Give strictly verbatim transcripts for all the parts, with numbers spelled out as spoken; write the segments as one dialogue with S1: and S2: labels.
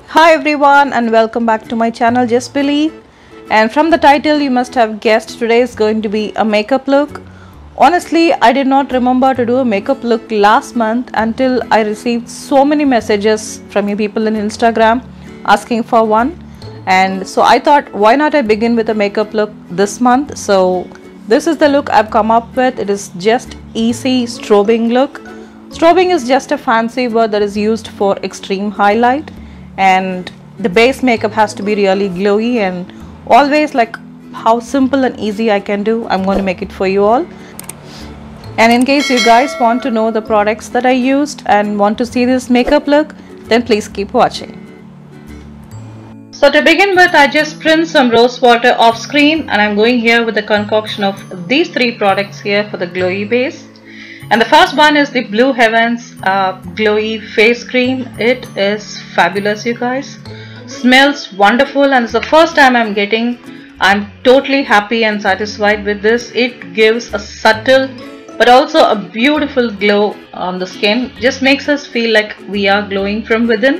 S1: Hi everyone and welcome back to my channel Just Believe. And from the title you must have guessed today is going to be a makeup look. Honestly, I did not remember to do a makeup look last month until I received so many messages from you people in Instagram asking for one. And so I thought, why not I begin with a makeup look this month. So this is the look I've come up with. It is just easy strobing look. Strobing is just a fancy word that is used for extreme highlight, and the base makeup has to be really glowy and always like how simple and easy I can do. I'm going to make it for you all. And in case you guys want to know the products that I used and want to see this makeup look, then please keep watching. So to begin with, I just rinsed some rose water off screen and I'm going here with a concoction of these three products here for the glowy base. And the first one is the Blue Heavens uh, Glowy Face Cream. It is fabulous, you guys. Smells wonderful and it's the first time I'm getting. I'm totally happy and satisfied with this. It gives a subtle but also a beautiful glow on the skin. Just makes us feel like we are glowing from within.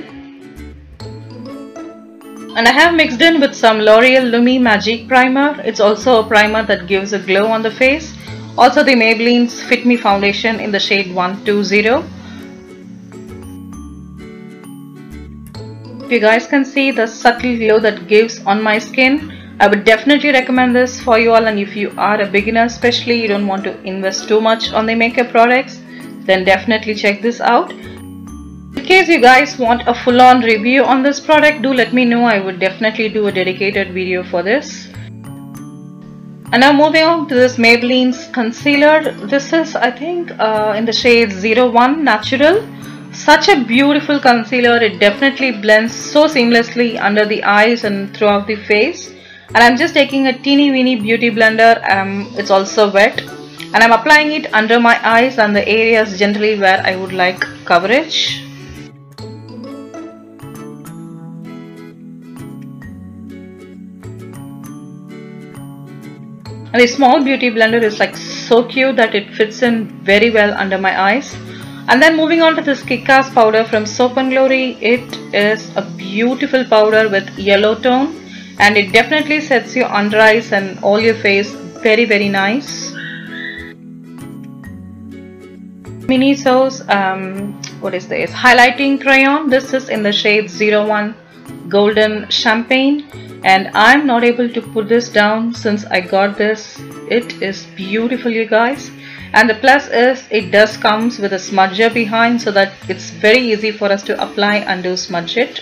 S1: And I have mixed in with some L'Oreal Lumi Magic Primer. It's also a primer that gives a glow on the face. Also the Maybelline's Fit Me Foundation in the shade one two zero. If you guys can see the subtle glow that gives on my skin, I would definitely recommend this for you all. And if you are a beginner, especially you don't want to invest too much on the makeup products, then definitely check this out. In case you guys want a full-on review on this product, do let me know. I would definitely do a dedicated video for this. And now moving on to this Maybelline's concealer. This is, I think, uh, in the shade zero one Natural. Such a beautiful concealer. It definitely blends so seamlessly under the eyes and throughout the face. And I'm just taking a teeny weeny beauty blender. Um, it's also wet. And I'm applying it under my eyes and the areas generally where I would like coverage. And the small beauty blender is like so cute that it fits in very well under my eyes. And then moving on to this Kick-Ass powder from Soap and Glory. It is a beautiful powder with yellow tone and it definitely sets your under eyes and all your face very very nice. Miniso's um, what is this? Highlighting crayon. This is in the shade zero one Golden Champagne. And I'm not able to put this down since I got this. It is beautiful, you guys. And the plus is it does comes with a smudger behind so that it's very easy for us to apply and do smudge it.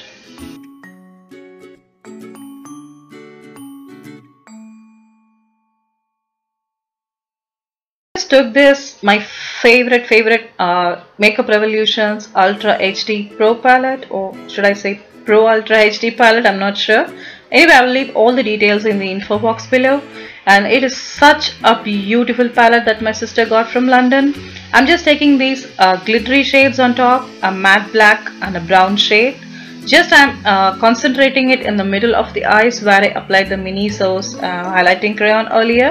S1: I just took this, my favorite favorite uh, Makeup Revolution's Ultra H D Pro palette, or should I say Pro Ultra H D palette, I'm not sure. Anyway, I will leave all the details in the info box below. And it is such a beautiful palette that my sister got from London. I'm just taking these uh, glittery shades on top, a matte black and a brown shade. Just I'm uh, concentrating it in the middle of the eyes where I applied the Miniso's uh, highlighting crayon earlier.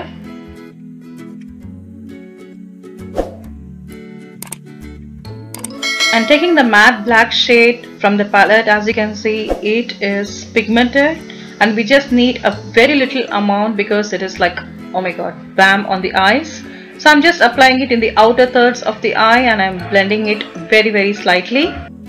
S1: And taking the matte black shade from the palette, as you can see, it is pigmented. And we just need a very little amount because it is like, oh my god, bam on the eyes. So I'm just applying it in the outer thirds of the eye and I'm blending it very very slightly.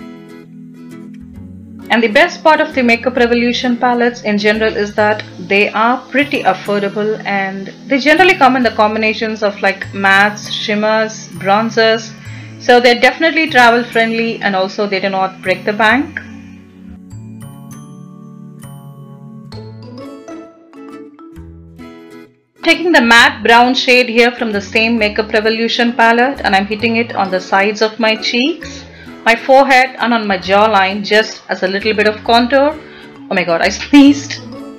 S1: And the best part of the Makeup Revolution palettes in general is that they are pretty affordable and they generally come in the combinations of like mattes, shimmers, bronzers. So they're definitely travel friendly and also they do not break the bank. Taking the matte brown shade here from the same Makeup Revolution palette and I'm hitting it on the sides of my cheeks, my forehead and on my jawline just as a little bit of contour. Oh my god, I sneezed.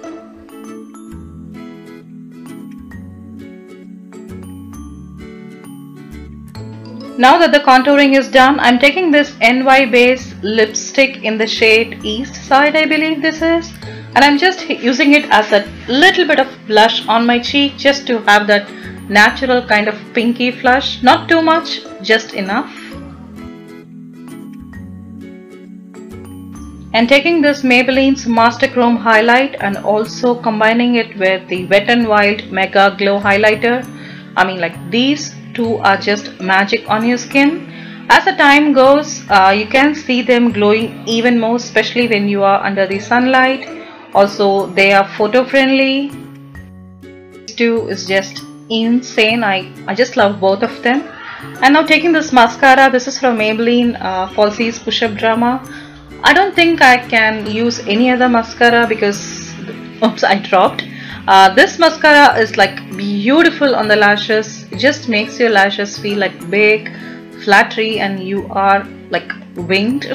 S1: Now that the contouring is done, I'm taking this N Y base lipstick in the shade East Side, I believe this is. And I'm just using it as a little bit of blush on my cheek just to have that natural kind of pinky flush. Not too much, just enough. And taking this Maybelline's Master Chrome highlight and also combining it with the Wet n Wild Mega Glow highlighter. I mean, like, these two are just magic on your skin. As the time goes, uh, you can see them glowing even more, especially when you are under the sunlight. Also, they are photo friendly. These two is just insane. I, I just love both of them. And now taking this mascara, this is from Maybelline uh, Falsies Push Up Drama. I don't think I can use any other mascara because, oops, I dropped. Uh, this mascara is like beautiful on the lashes. It just makes your lashes feel like big, flattery, and you are like winged.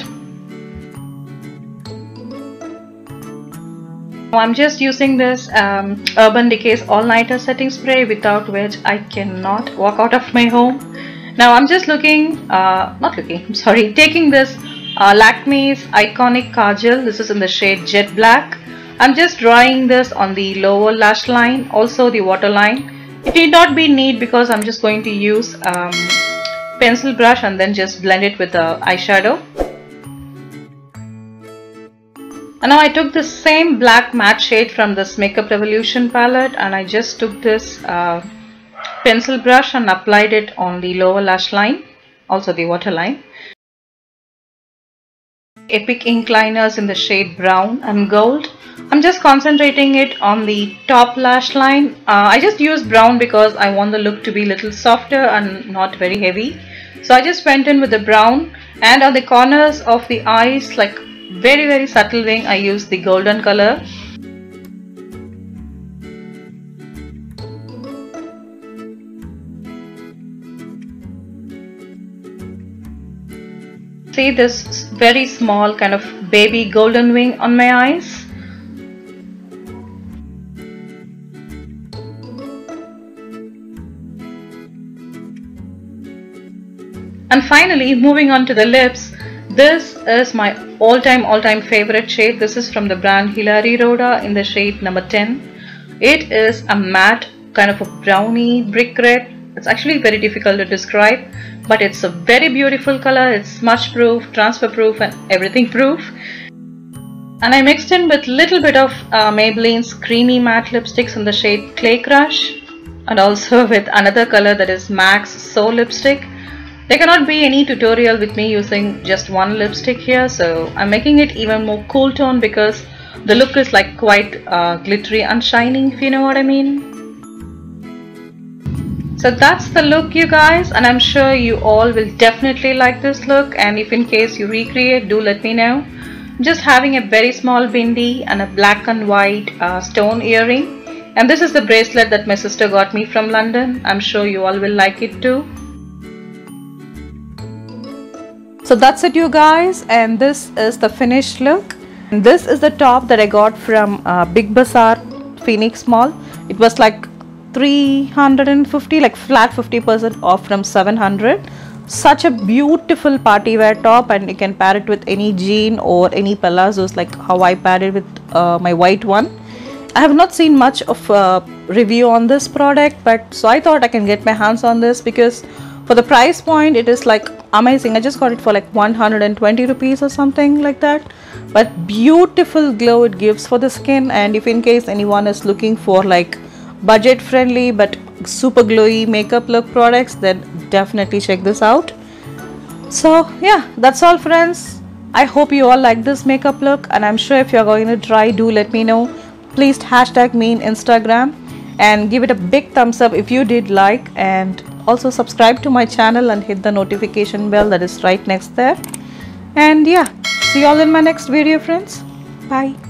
S1: I'm just using this um, Urban Decay's All Nighter Setting Spray, without which I cannot walk out of my home. Now I'm just looking, uh, not looking, I'm sorry, taking this uh, Lakme's Iconic Kajal. This is in the shade Jet Black. I'm just drawing this on the lower lash line, also the waterline. It need not be neat because I'm just going to use um, pencil brush and then just blend it with the eyeshadow. And now I took the same black matte shade from this Makeup Revolution palette and I just took this uh, pencil brush and applied it on the lower lash line, also the waterline. Epic ink liners in the shade brown and gold. I'm just concentrating it on the top lash line. Uh, I just used brown because I want the look to be a little softer and not very heavy. So I just went in with the brown, and on the corners of the eyes, like very very subtle wing, I used the golden color. See this very small kind of baby golden wing on my eyes. And finally, moving on to the lips, this is my all-time all-time favorite shade. This is from the brand Hilary Rhoda in the shade number ten. It is a matte kind of a brownie brick red. It's actually very difficult to describe, but it's a very beautiful color. It's smudge proof, transfer proof, and everything proof. And I mixed in with little bit of uh, Maybelline's creamy matte lipsticks in the shade Clay Crush, and also with another color that is Max So Lipstick. There cannot be any tutorial with me using just one lipstick here, so I'm making it even more cool tone because the look is like quite uh, glittery and shining, if you know what I mean. So that's the look, you guys, and I'm sure you all will definitely like this look, and if in case you recreate, do let me know. I'm just having a very small bindi and a black and white uh, stone earring, and this is the bracelet that my sister got me from London. I'm sure you all will like it too. So that's it, you guys, and this is the finished look. And this is the top that I got from uh, Big Bazaar Phoenix Mall. It was like three hundred fifty, like flat fifty percent off from seven hundred. Such a beautiful party wear top, and you can pair it with any jean or any palazzos, like how I paired it with uh, my white one. I have not seen much of a review on this product, but so I thought I can get my hands on this because for the price point it is like amazing. I just got it for like one hundred twenty rupees or something like that, but beautiful glow it gives for the skin. And if in case anyone is looking for like budget friendly but super glowy makeup look products, then definitely check this out. So yeah, that's all, friends. I hope you all like this makeup look, and I'm sure if you're going to try, do let me know. Please hashtag me in Instagram and give it a big thumbs up if you did like, and also subscribe to my channel and hit the notification bell that is right next there. And yeah, see you all in my next video, friends. Bye.